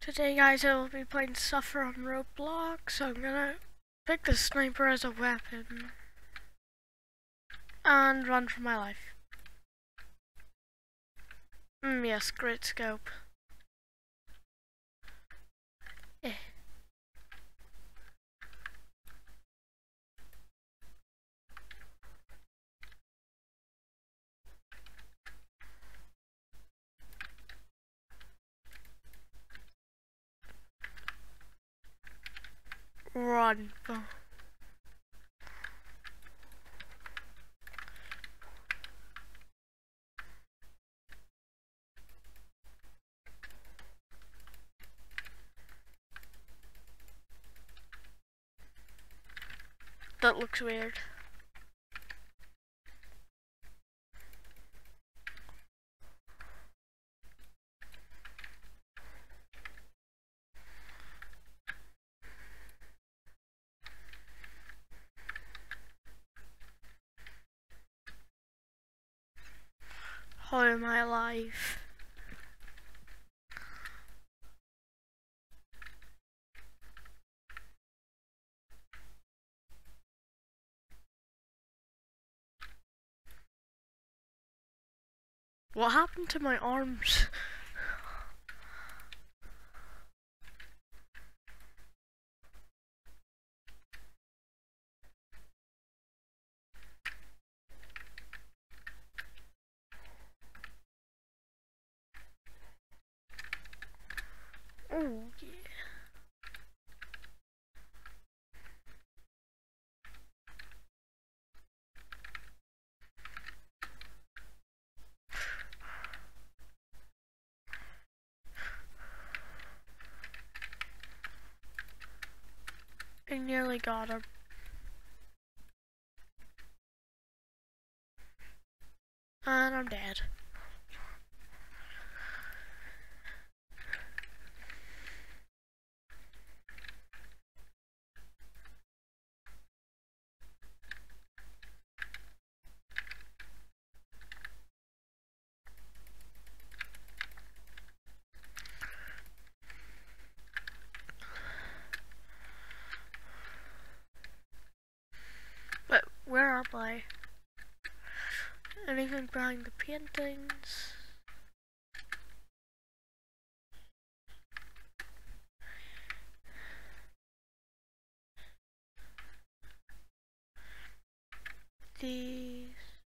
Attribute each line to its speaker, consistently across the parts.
Speaker 1: Today guys, I will be playing Suffer on Roblox, so I'm gonna pick the sniper as a weapon and run for my life. Yes, great scope. Eh. Run. That looks weird. How am I alive? What happened to my arms? Oh yeah. I nearly got him. And I'm dead. But where am I? Anything behind the paintings? These.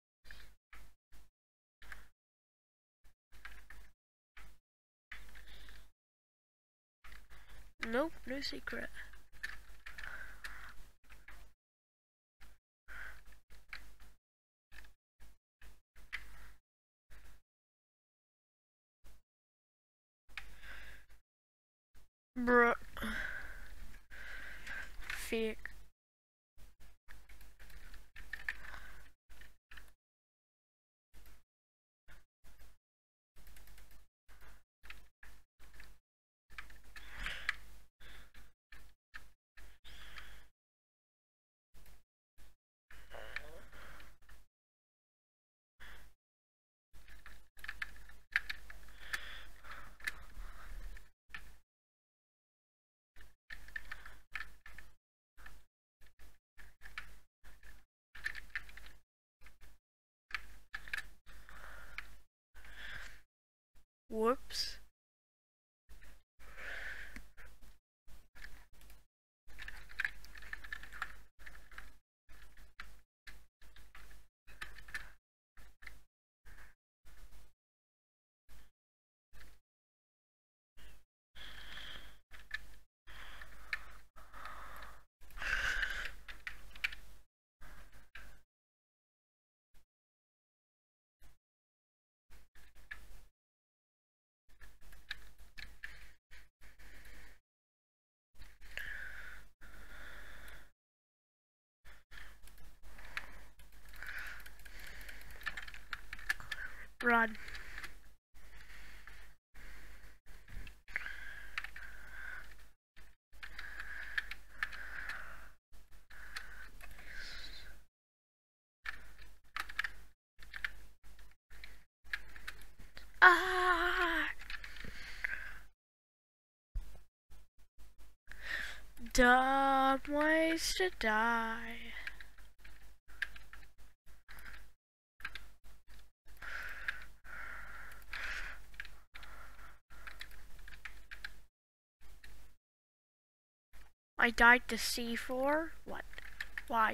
Speaker 1: Nope, no secret. Bruh. Fake. Whoops. Run. Ah! Dumb ways to die. I died to C4? What? Why?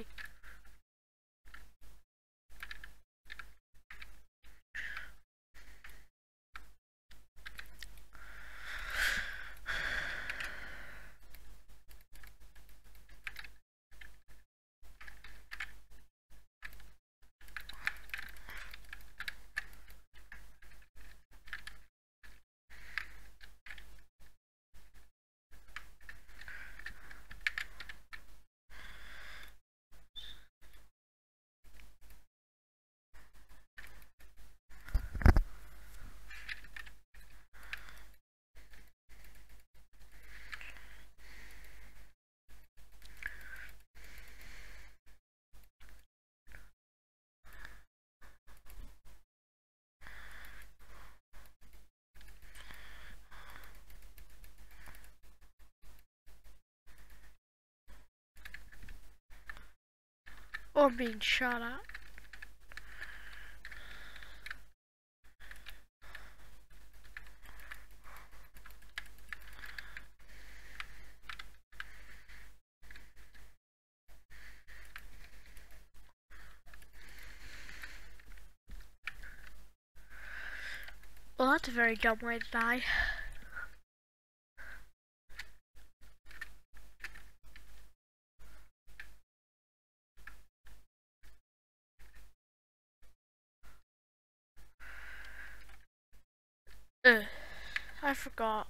Speaker 1: Or I'm being shot at. Well, that's a very dumb way to die. Ugh, I forgot.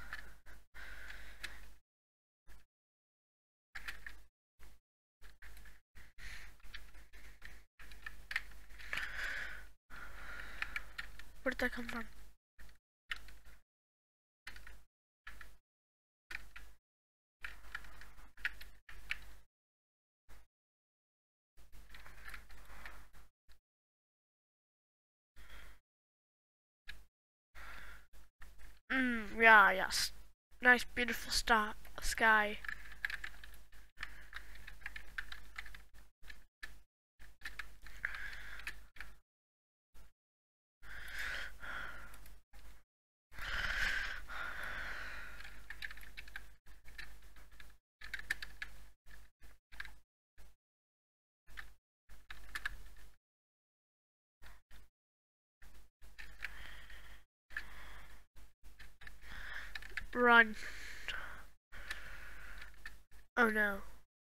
Speaker 1: Where did that come from? Yeah, yes. Nice, beautiful sky. Run. Oh no.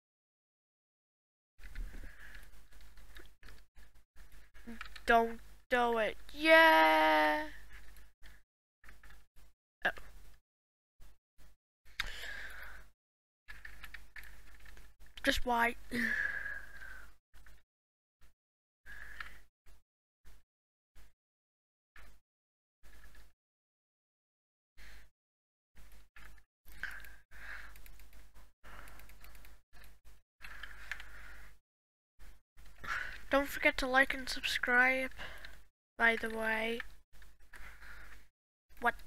Speaker 1: Don't do it. Yeah. Oh. Just why? Don't forget to like and subscribe, by the way. What?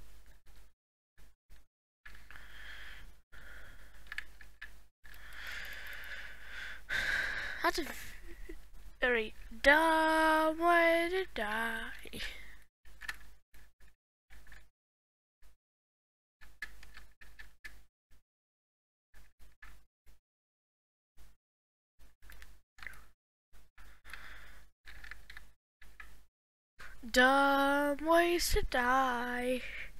Speaker 1: That's a very dumb way to die. Dumb ways to die.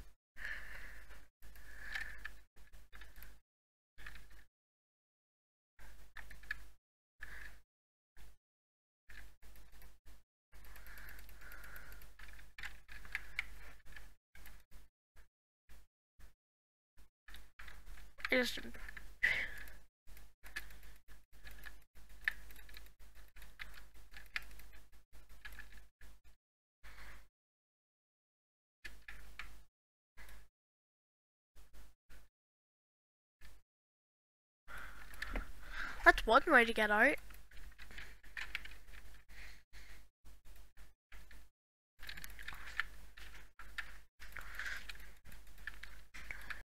Speaker 1: Just that's one way to get out.